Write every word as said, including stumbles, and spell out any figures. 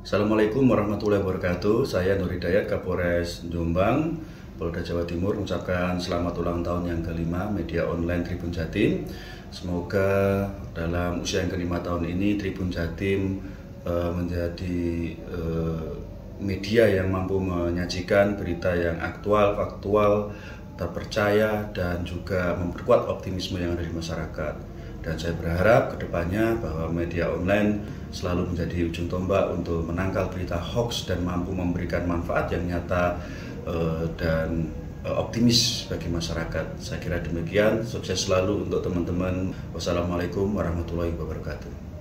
Assalamualaikum warahmatullahi wabarakatuh. Saya Nur Hidayat, Kapolres Jombang, Polda Jawa Timur, mengucapkan selamat ulang tahun yang kelima media online Tribun Jatim. Semoga dalam usia yang kelima tahun ini Tribun Jatim uh, menjadi uh, media yang mampu menyajikan berita yang aktual, faktual, terpercaya, dan juga memperkuat optimisme yang ada di masyarakat. Dan saya berharap kedepannya bahwa media online selalu menjadi ujung tombak untuk menangkal berita hoax dan mampu memberikan manfaat yang nyata uh, dan uh, optimis bagi masyarakat. Saya kira demikian. Sukses selalu untuk teman-teman. Wassalamualaikum warahmatullahi wabarakatuh.